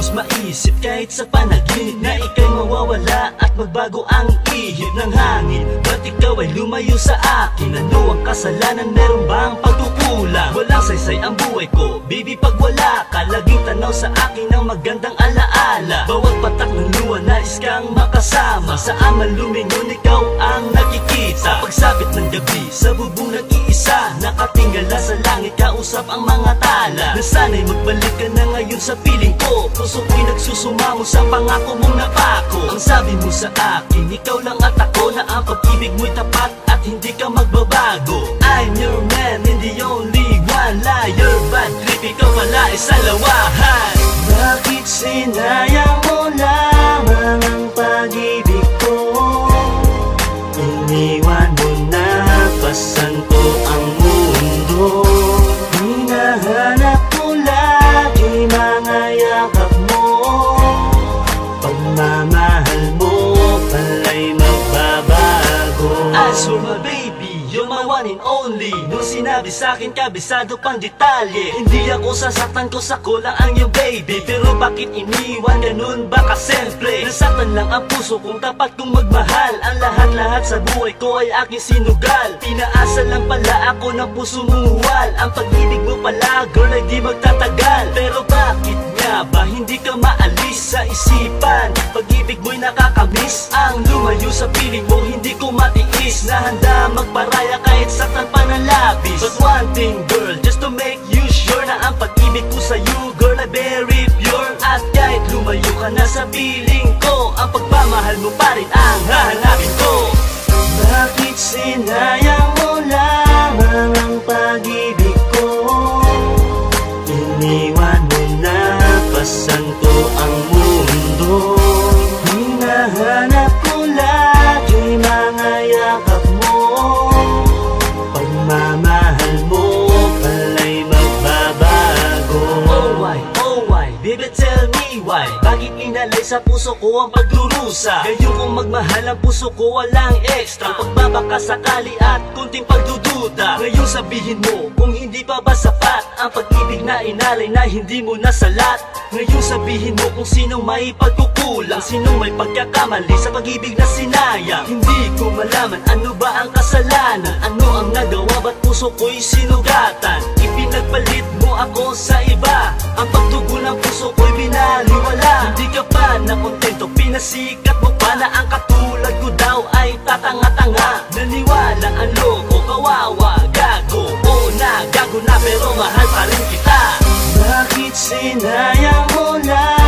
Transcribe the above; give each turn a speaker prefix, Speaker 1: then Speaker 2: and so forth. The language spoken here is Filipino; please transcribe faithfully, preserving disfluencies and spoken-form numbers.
Speaker 1: lubos maisip kahit sa panaginip na ika'y mawawala at magbago ang ihip ng hangin. Ba't ikaw ay lumayo sa akin? Ano ang kasalanan? Meron bang pagkukulang? Walang saysay ang buhay ko, baby, pag wala ka. Laging tanaw sa akin ng magandang alaala. Bawat patak ng luha nais kang makasama. Sa aman lumingon ikaw ang nakikita. Pagsapit ng gabi sa bubong nag-iisa, nakatingala sa langit kausap ang mga tala. Nasana'y magbalik ka na ngayon sa piling ko. Puso ko'y nagsusumamo sa pangako mong napako. Ang sabi mo sa akin, ikaw lang at ako, na ang pag-ibig mo'y tapat at hindi ka magbabago. I'm your man and the only one. Liar, bad trip, ikaw pala ay salawahan. Bakit sinayang mo lamang ang pag-ibig ko? Iniwan mo na, pasan ko ang mundo. Hinahanap ko lagi mga yakap mo. Pagmamahal mo pala'y magbabago. As for my baby, you're my one and only. Nung sinabi sa'kin kabisado pang detalye, hindi ako sasaktan ko sa kulang ang iyong baby. Pero bakit iniwan ganun ba kasimple? Nasaktan lang ang puso kung tapat kong magmahal. Ang lahat-lahat sa buhay ko ay aking sinugal. Pinaasa lang pala ako ng puso muwal. Ang pag-ibig mo pala girl ay di magtatagal. Pero bakit nga ba hindi ka maalis sa isipan? Pag-ibig mo'y nakakamiss. Ang lumayo sa piling mo hindi ko matiis. Na handa magparaya kahit saktan pa ng labis. But one thing girl, just to make you sure, na ang pag-ibig ko sa'yo girl ay very pure. At kahit lumayo ka na sa piling ko, ang pagmamahal mo pa rin ang hahanapin ko. Bakit sinayang mo lamang ang pag-ibig ko? Iniwan mo na, pasan ko ang mundo. Hinahanap ko lagi mga yakap mo. Pagmamahal mo pala'y magbabago. Oh why, oh why, baby tell me why? Bakit inalay sa puso ko ang pagdurusa? Ngayon kung magmahal ang puso ko walang extra. Pagbabaka sakali at kunting pagdududa. Ngayon sabihin mo kung hindi pa ba sapat ang pag-ibig na inalay na hindi mo nasalat. Ngayon sabihin mo kung sinong may pagkukulang, sinong may pagkakamali sa pag-ibig na sinayang. Hindi ko malaman ano ba ang kasalanan, ano ang nagawa ba't puso ko'y sinugatan. Ipinagpalit mo ako sa iba, ang pagtugon ng puso ko'y binaliwala. Hindi ka pa nakontento, pinasikat mo pa na ang katulad ko daw ay tatanga-tanga. Naniwala ang loko, kawawa, gago. Oo na, gago na pero mahal pa rin kita. Bakit sinayang mo lang